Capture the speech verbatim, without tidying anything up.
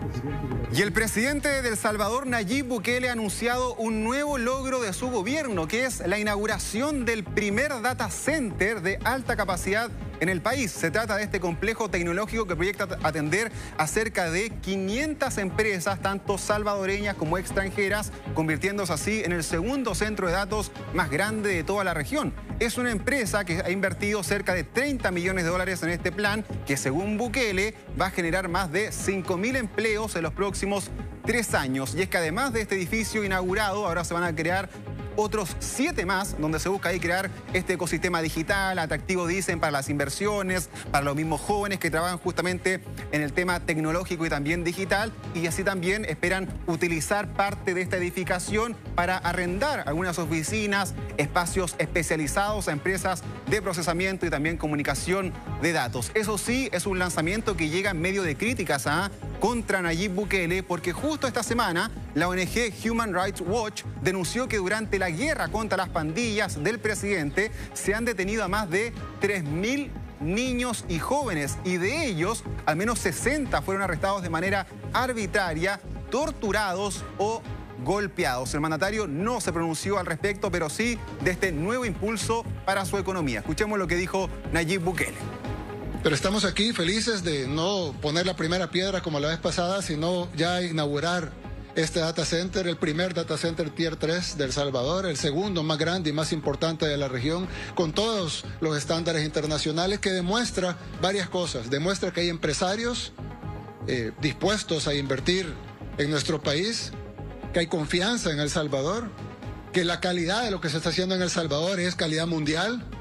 Y el presidente de El Salvador, Nayib Bukele, ha anunciado un nuevo logro de su gobierno, que es la inauguración del primer data center de alta capacidad en el país. Se trata de este complejo tecnológico que proyecta atender a cerca de quinientas empresas, tanto salvadoreñas como extranjeras, convirtiéndose así en el segundo centro de datos más grande de toda la región. Es una empresa que ha invertido cerca de treinta millones de dólares en este plan, que según Bukele va a generar más de cinco mil empleos en los próximos tres años. Y es que además de este edificio inaugurado, ahora se van a crear otros siete más, donde se busca ahí crear este ecosistema digital, atractivo, dicen, para las inversiones, para los mismos jóvenes que trabajan justamente en el tema tecnológico y también digital, y así también esperan utilizar parte de esta edificación para arrendar algunas oficinas, espacios especializados a empresas de procesamiento y también comunicación de datos. Eso sí, es un lanzamiento que llega en medio de críticas a contra Nayib Bukele, porque justo esta semana la O N G Human Rights Watch denunció que durante la guerra contra las pandillas del presidente se han detenido a más de tres mil niños y jóvenes, y de ellos al menos sesenta fueron arrestados de manera arbitraria, torturados o golpeados. El mandatario no se pronunció al respecto, pero sí de este nuevo impulso para su economía. Escuchemos lo que dijo Nayib Bukele. Pero estamos aquí felices de no poner la primera piedra como la vez pasada, sino ya inaugurar este data center, el primer data center tier tres de El Salvador, el segundo más grande y más importante de la región, con todos los estándares internacionales, que demuestra varias cosas. Demuestra que hay empresarios eh, dispuestos a invertir en nuestro país, que hay confianza en El Salvador, que la calidad de lo que se está haciendo en El Salvador es calidad mundial,